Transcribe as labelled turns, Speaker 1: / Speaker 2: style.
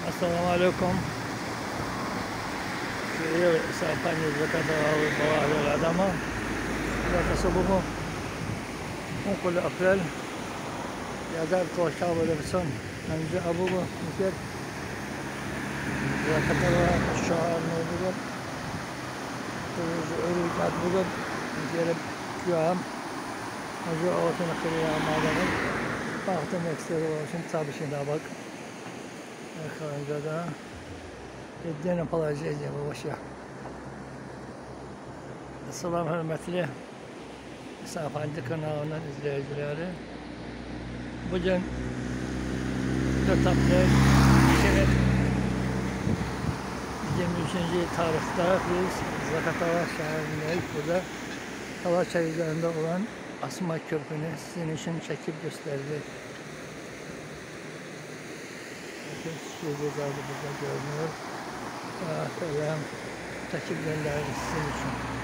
Speaker 1: Assalamu alaikum. Io sapagno giocato l'Adama, la صبحه كل أبريل يقدر توشى ولبسون ننجح أبوه مثل ذكروا الشهر نوبل تزوري كات بقول مثل كيام أجو أوتنا كريا ما دام أختم يكسر وشن صابشين دابك خان جدا الدين بلاجية ووشة السلام hürmetli Safancı kanalının izleyicileri. Bugün 4 April 2023 tarihte biz Zakatala şehrindeyiz. Burada Kalaçay üzerinde olan Asma Köprü'nü sizin için çekip gösterdi. Şurada burada görünüyor. Çekip gönderdi sizin için.